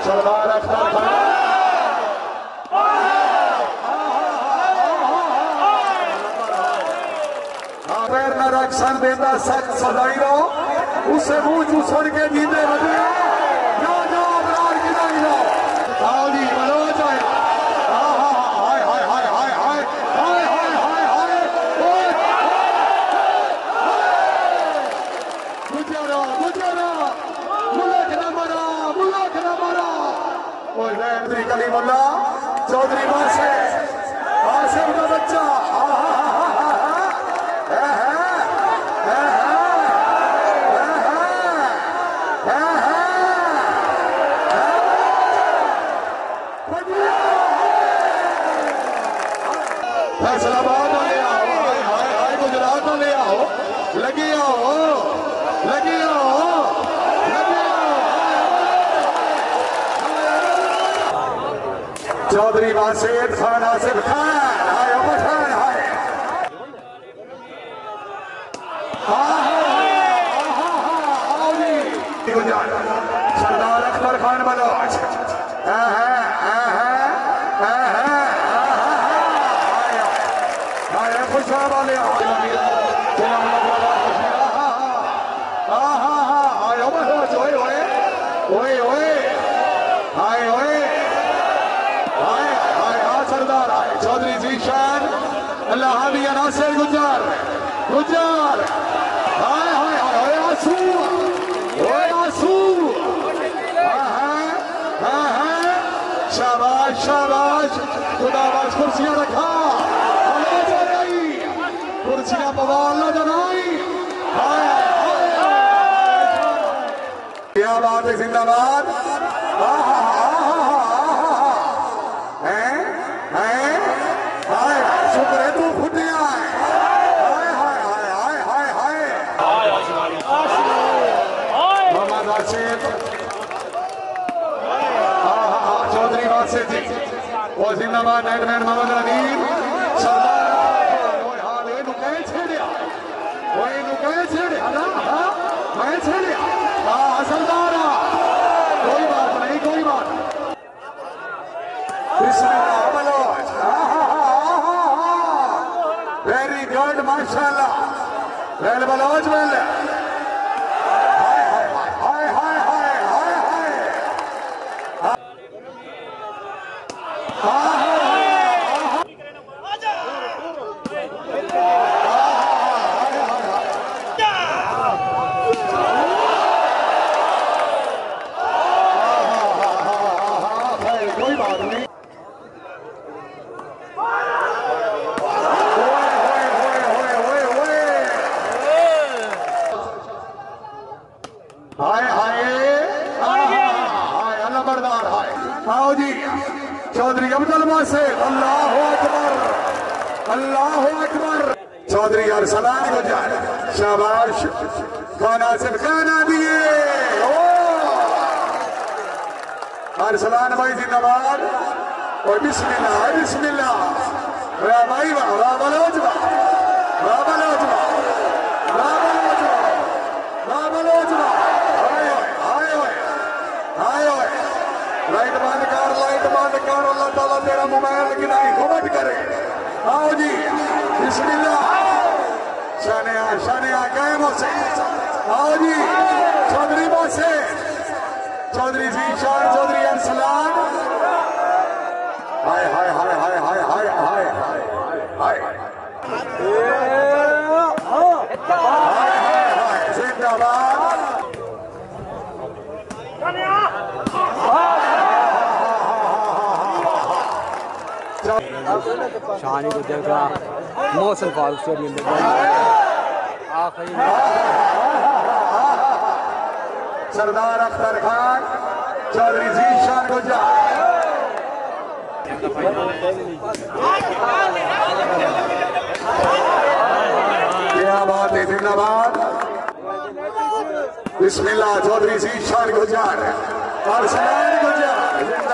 सरदार अख्तर खान पैर न रख सन देता सच सदाई रहो उससे मुंह चूसन के जीते बदले कलीमुल्ला चौधरी आसिफ का बच्चा फैसलाबाद ले आओ गुजरात ले आओ लगी आओ लगी आओ चौधरी वासिफ खान आसिफ खान हाय पठान हाय सरदार अख्तर खान बलोच खुशा वाले चौधरी जीशान अल्लाह हादिया नासिर गुजार गुजार हाय हाय हाय आंसू ओए आंसू शाबाश शाबाश खुदाबाज कुर्सियां रखा कुर्सियां बवाल न जनाई क्या बात है जिंदाबाद शुक्र है तू फुटिया मोहम्मद आसिफ चौधरी वासिफ जी और जिंदाबाद नेटमैन मोहम्मद अलीम सरदार सरदारा कोई बात नहीं कोई बात वेरी गुड माशाल्लाह वेल बलोच वेल हाय हाय हाय हाय कोई बात नहीं हाय हाय हाय अल्लाह बरदार हाय आओ जी चौधरी अब्दुल वासिफ अल्लाह अकबर चौधरी अरसलान गुजर शाबाश खान आसिफ खाना दिए अरसलान भाई जिंदाबाद और बिस्मिल्लाह बिस्मिल्लाह वाह भाई वाह वाह बलोच वाह वाह बलोच वाह वाह बलोच वाह वाह बलोच वाह लाइट बंद कर अल्लाह ताला तेरा मोबाइल की नहीं घुमट करे आओ जी बिस्मिल्लाह शानिया कायम से आओ जी चौधरी से चौधरी जीशान चौधरी अरसलान हाय हाय हाय हाय हाय हाय हाय हाय हाय हाय जिंदाबाद शानी को देखा मौसम फारूक स्टेडियम में आखिरी सरदार अख्तर खान चौधरी जीशान गुजर क्या बात है जिंदाबाद बिस्मिल्लाह चौधरी जीशान गुजर अरसलान गुजर